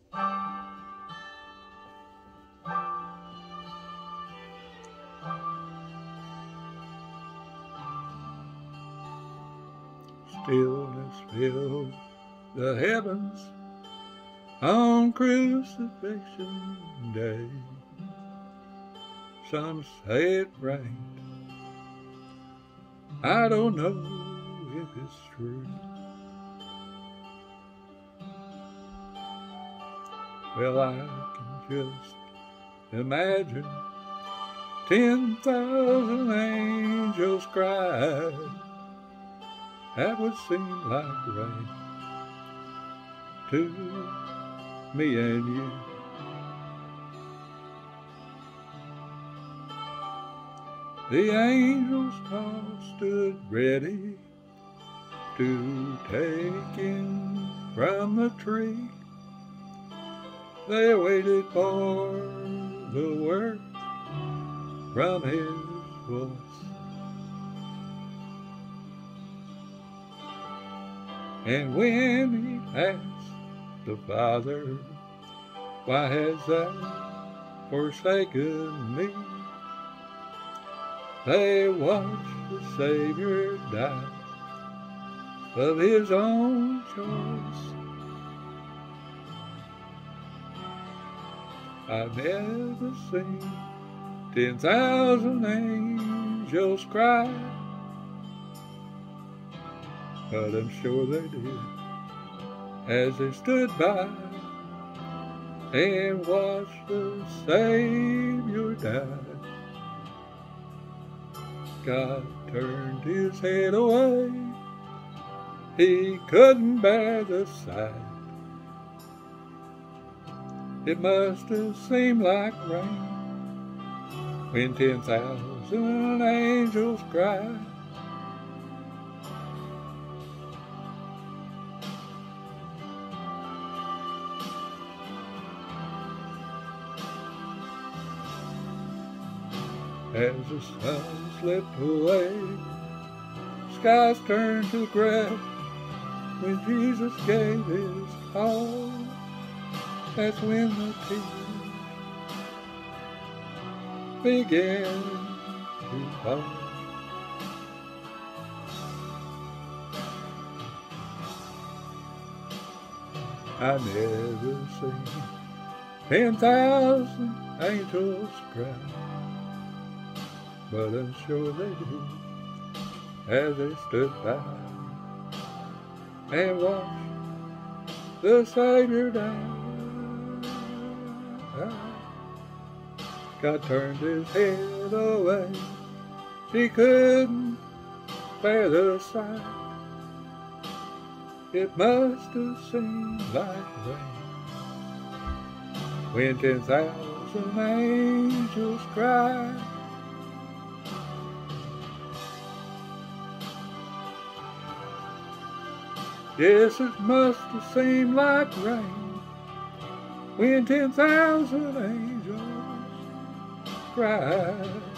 Stillness filled the heavens on Crucifixion Day. Some say it rained. I don't know if it's true. Well, I can just imagine 10,000 angels cried. That would seem like rain to me and you. The angels all stood ready to take him from the tree. They waited for the word from his voice. And when he asked the Father, why has thou forsaken me? They watched the Savior die of his own choice. I've never seen 10,000 angels cry, but I'm sure they did as they stood by and watched the Savior die. God turned his head away. He couldn't bear the sight. It must have seemed like rain when 10,000 angels cried. As the sun slipped away, skies turned to gray. When Jesus gave his all, that's when the tears began to fall. I never seen 10,000 angels cry, but I'm sure they did as they stood by and watched the Savior die. God turned his head away. He couldn't bear the sight. It must have seemed like rain when 10,000 angels cried. Yes, it must have seemed like rain when 10,000 angels cried.